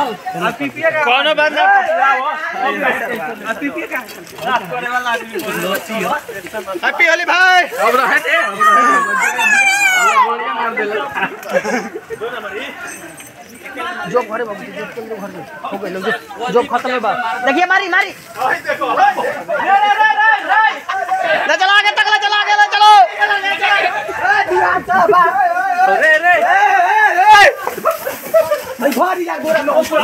कौन बंदा हैप्पी होली भाई जो घरे बाबू जो घर में हो गए जो खत्म है बात देखिए मारी ले चला आगे तक ले चला चलो भाई भारी यार गोरा में ऊपर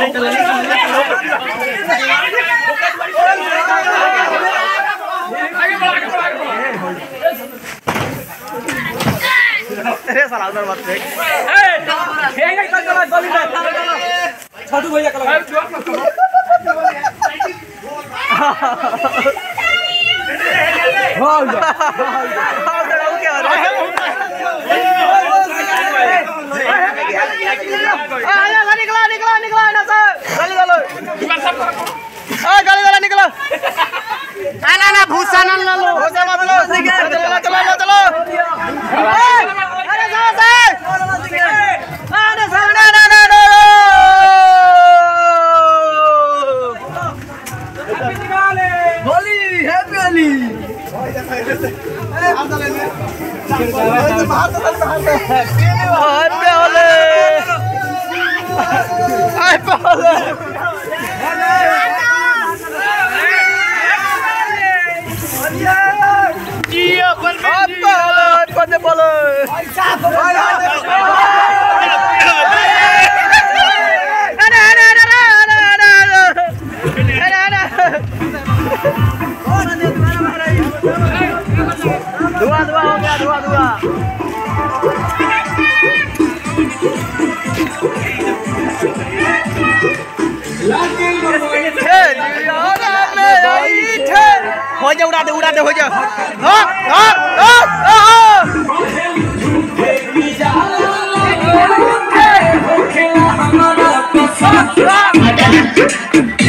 अरे साला उधर मत देख खेंगे चला गोली में छोटू भैया कल भाग जा क्या हो रहा है निकला ना सर गाली निकलो ना भूसा ना लो भूसा मत लो चलो अरे होली हैप्पी होली दुआ हो गया दुआ उड़ा दे हो जा हाँ